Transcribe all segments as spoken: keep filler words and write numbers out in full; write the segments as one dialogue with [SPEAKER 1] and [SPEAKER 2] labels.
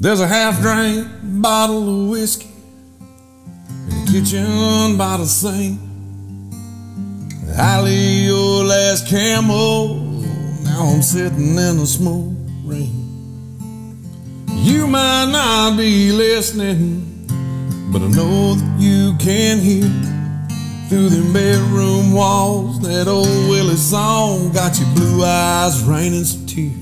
[SPEAKER 1] There's a half-drank bottle of whiskey in the kitchen by the sink. I lay your last camel, now I'm sitting in the smoke ring. You might not be listening, but I know that you can hear through them bedroom walls that old Willie song got your blue eyes raining some tears.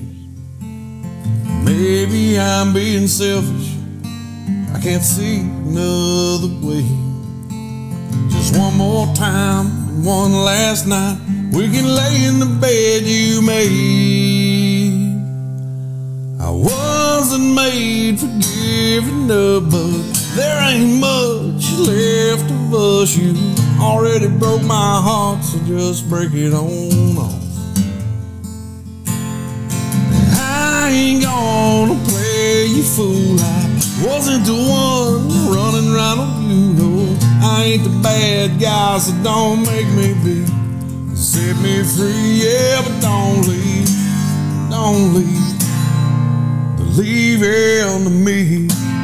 [SPEAKER 1] Maybe I'm being selfish, I can't see another way. Just one more time, one last night, we can lay in the bed you made. I wasn't made for giving up, but there ain't much left of us. You already broke my heart, so just break it on off. I ain't gonna play you fool, I wasn't the one running around on you, no. I ain't the bad guy, so don't make me be. Set me free, yeah, but don't leave, don't leave. Leave it on me.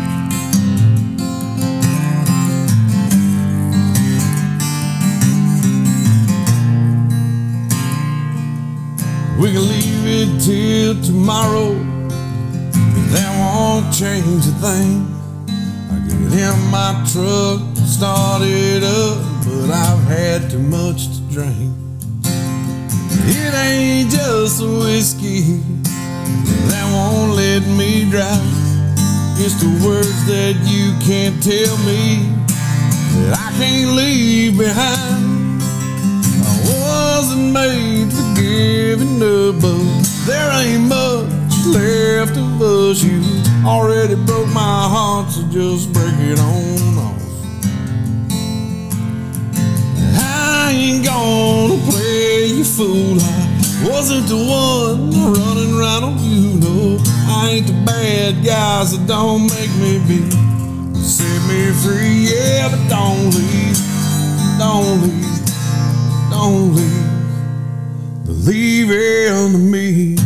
[SPEAKER 1] We can leave it till tomorrow, but that won't change a thing. I get in my truck, start it up, but I've had too much to drink. It ain't just a whiskey that won't let me drive. It's the words that you can't tell me that I can't leave behind. I wasn't made for giving up, but there ain't much left of us. You already broke my heart, so just break it on off. I ain't gonna play you fool, I wasn't the one running around on you, no. I ain't the bad guy, so don't make me be. Set me free, yeah, but don't leave, don't leave, don't leave. Leave it on me.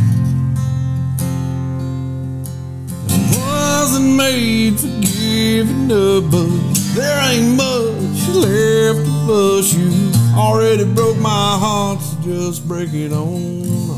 [SPEAKER 1] I wasn't made for giving up, but there ain't much left of us. You already broke my heart, so just break it on.